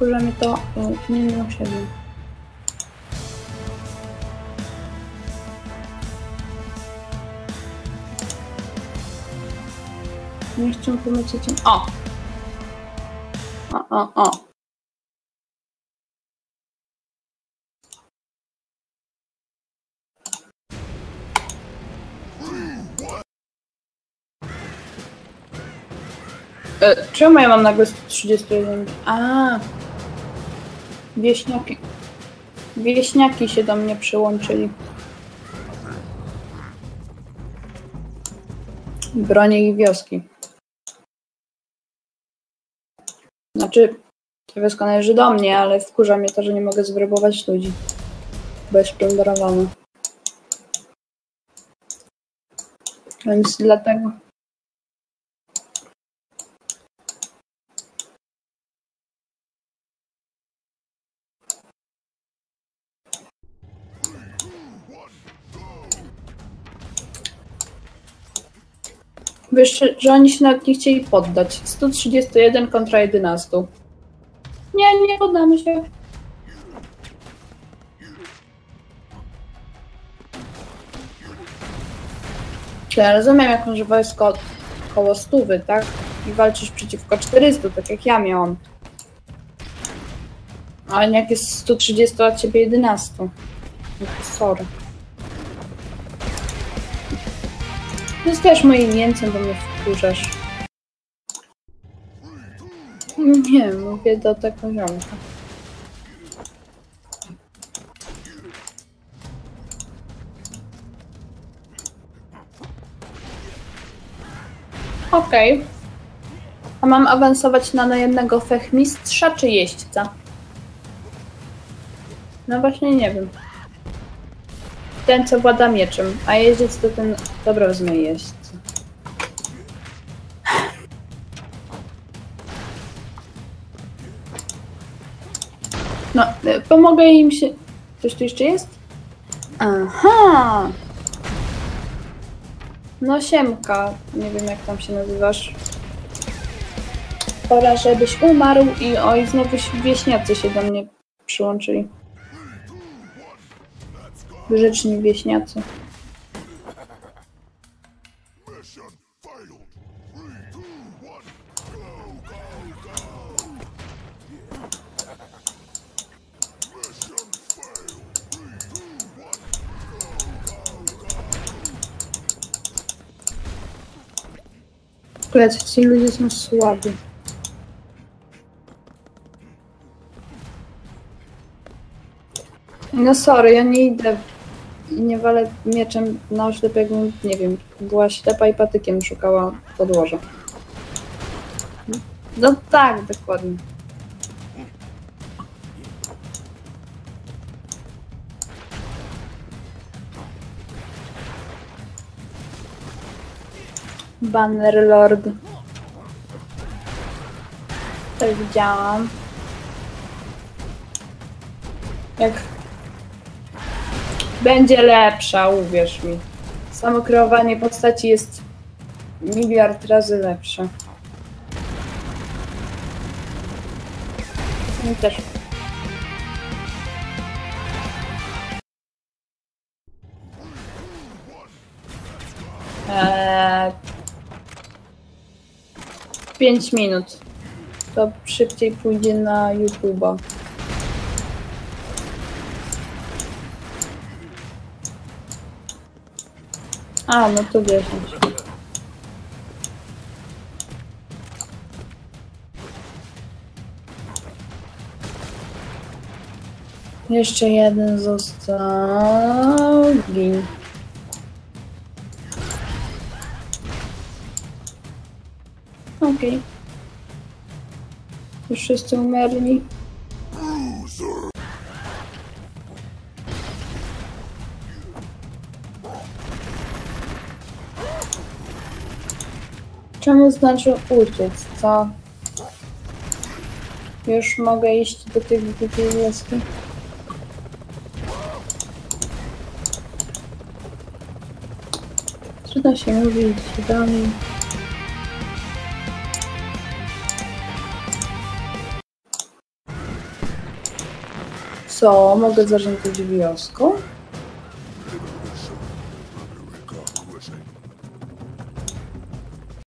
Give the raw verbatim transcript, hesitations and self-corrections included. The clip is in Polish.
wkurza mnie to y, nie miłosiernie. Nie chcę pomyśleć. O! O, o, o. E, czemu ja mam nagle sto trzydzieści jeden? A, wieśniaki. Wieśniaki się do mnie przyłączyli. Bronię ich wioski. Znaczy, ta wioska należy do mnie, ale wkurza mnie to, że nie mogę zwerbować ludzi. Bo jest plądrowana. Więc dlatego... Wiesz, że oni się nawet nie chcieli poddać. sto trzydzieści jeden kontra jedenaście. Nie, nie poddamy się. Ja rozumiem, jak masz wojsko koło stówy, tak? I walczysz przeciwko czterystu, tak jak ja miałam. Ale jak jest sto trzydzieści, a ciebie jedenaście. Sorry. To jest też moim mięcem, bo mnie wkurzasz. Nie, mówię do tego ziomka. Okej. Okay. A mam awansować na, na jednego fechmistrza czy jeźdźca? No właśnie nie wiem. Ten, co włada mieczem, a jeździec to ten... Dobra, wezmę jeźdźca. No, pomogę im się... Coś tu jeszcze jest? Aha! No siemka, nie wiem jak tam się nazywasz. Pora, żebyś umarł i oj, znowu wieśniacy się do mnie przyłączyli. Grzeczni wieśniacy. Kurde, ci ludzie są słabi. No sorry, ja nie idę i nie walę mieczem na oślep, jakbym, nie wiem, była ślepa i patykiem szukała podłoża. No tak, dokładnie. Bannerlord. To widziałam. Jak będzie lepsza, uwierz mi. Samo kreowanie postaci jest miliard razy lepsze. I też. Eee, pięć minut. To szybciej pójdzie na YouTube'a. A, no to dziesięć. Jeszcze jeden został. Gin. Okej. Okay. Już wszyscy umarli. Czemu znaczy uciec, co? Już mogę iść do tych drugiej wioski. Trudno się mówić do mnie. co? Mogę zarządzać wioską?